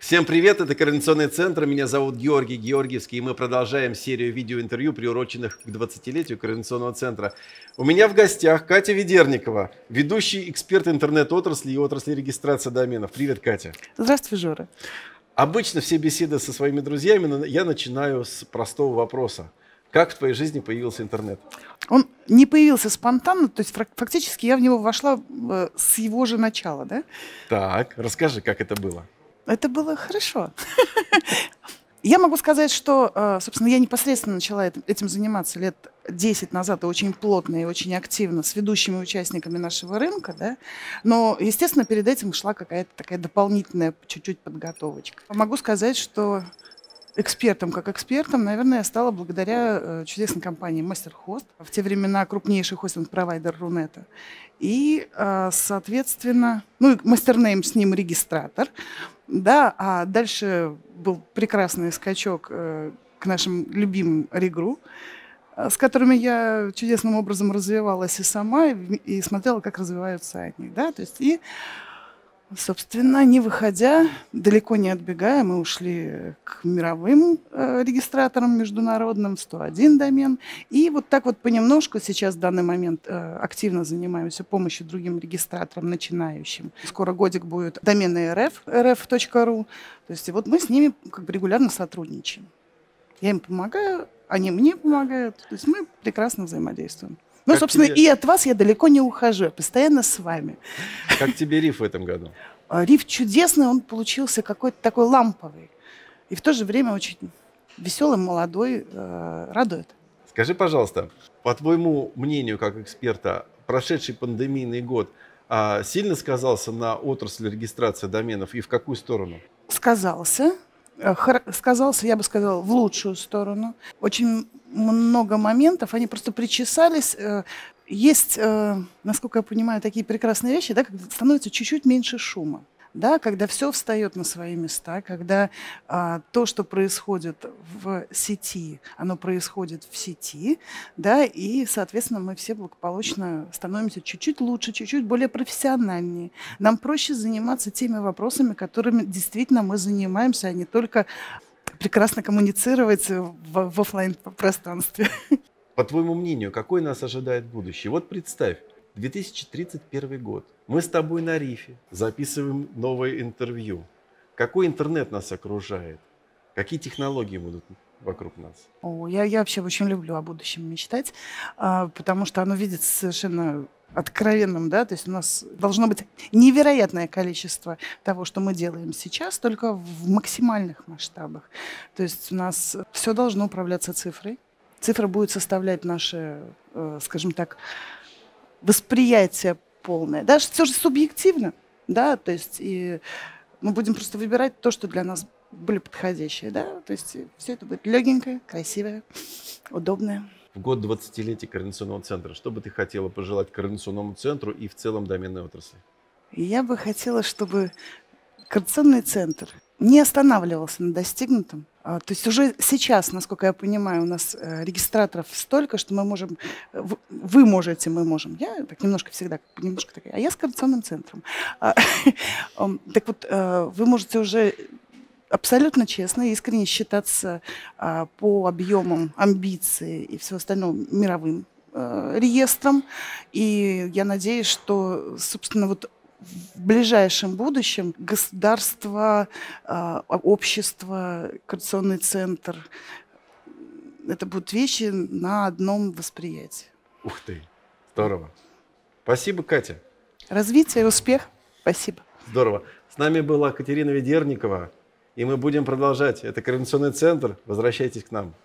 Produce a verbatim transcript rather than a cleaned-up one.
Всем привет, это Координационный центр, меня зовут Георгий Георгиевский, и мы продолжаем серию видеоинтервью, приуроченных к двадцатилетию Координационного центра. У меня в гостях Катя Ведерникова, ведущий эксперт интернет-отрасли и отрасли регистрации доменов. Привет, Катя. Здравствуй, Жора. Обычно все беседы со своими друзьями я начинаю с простого вопроса. Как в твоей жизни появился интернет? Он не появился спонтанно, то есть фактически я в него вошла с его же начала, да? Так, расскажи, как это было. Это было хорошо. Я могу сказать, что, собственно, я непосредственно начала этим заниматься лет десять назад, и очень плотно и очень активно с ведущими участниками нашего рынка, да? Но, естественно, перед этим шла какая-то такая дополнительная чуть-чуть подготовочка. Могу сказать, что экспертом как экспертом, наверное, я стала благодаря чудесной компании MasterHost, в те времена крупнейший хостинг-провайдер Рунета. И, соответственно, ну, мастернейм с ним регистратор, да, а дальше был прекрасный скачок к нашим любимым Регру, с которыми я чудесным образом развивалась и сама, и смотрела, как развиваются они, да, то есть и собственно, не выходя, далеко не отбегая, мы ушли к мировым э, регистраторам международным, сто один домен. И вот так вот понемножку сейчас в данный момент э, активно занимаемся помощью другим регистраторам, начинающим. Скоро годик будет домены эр эф, эр эф точка ру. То есть и вот мы с ними как бы регулярно сотрудничаем. Я им помогаю, они мне помогают. То есть мы прекрасно взаимодействуем. Ну, как собственно, тебе... и от вас я далеко не ухожу, я постоянно с вами. Как тебе риф в этом году? Риф чудесный, он получился какой-то такой ламповый. И в то же время очень веселый, молодой, э, радует. Скажи, пожалуйста, по твоему мнению, как эксперта, прошедший пандемийный год а, сильно сказался на отрасли регистрации доменов и в какую сторону? Сказался. Сказался, я бы сказала, в лучшую сторону. Очень много моментов, они просто причесались. Есть, насколько я понимаю, такие прекрасные вещи, да, когда становится чуть-чуть меньше шума. Да, когда все встает на свои места, когда а, то, что происходит в сети, оно происходит в сети, да, и, соответственно, мы все благополучно становимся чуть-чуть лучше, чуть-чуть более профессиональнее. Нам проще заниматься теми вопросами, которыми действительно мы занимаемся, а не только прекрасно коммуницировать в, в офлайн-пространстве. По твоему мнению, какой нас ожидает будущее? Вот представь, две тысячи тридцать первый год. Мы с тобой на рифе, записываем новое интервью. Какой интернет нас окружает? Какие технологии будут вокруг нас? О, я, я вообще очень люблю о будущем мечтать, а, потому что оно видится совершенно откровенным, да, то есть у нас должно быть невероятное количество того, что мы делаем сейчас, только в максимальных масштабах. То есть у нас все должно управляться цифрой. Цифра будет составлять наше, э, скажем так, восприятие полное. Даже все же субъективно, да, то есть и мы будем просто выбирать то, что для нас более подходящее, да, то есть все это будет легенькое, красивое, удобное. В год двадцатилетия Координационного центра, что бы ты хотела пожелать Координационному центру и в целом доменной отрасли? Я бы хотела, чтобы Координационный центр не останавливался на достигнутом. То есть уже сейчас, насколько я понимаю, у нас регистраторов столько, что мы можем, вы можете, мы можем. Я так немножко всегда, немножко такая, а я с Координационным центром. Так вот, вы можете уже абсолютно честно и искренне считаться по объемам, амбиций и всего остального мировым реестром. И я надеюсь, что, собственно, вот в ближайшем будущем государство, общество, Координационный центр – это будут вещи на одном восприятии. Ух ты, здорово. Спасибо, Катя. Развитие, успех. Спасибо. Здорово. С нами была Катерина Ведерникова, и мы будем продолжать. Это Координационный центр. Возвращайтесь к нам.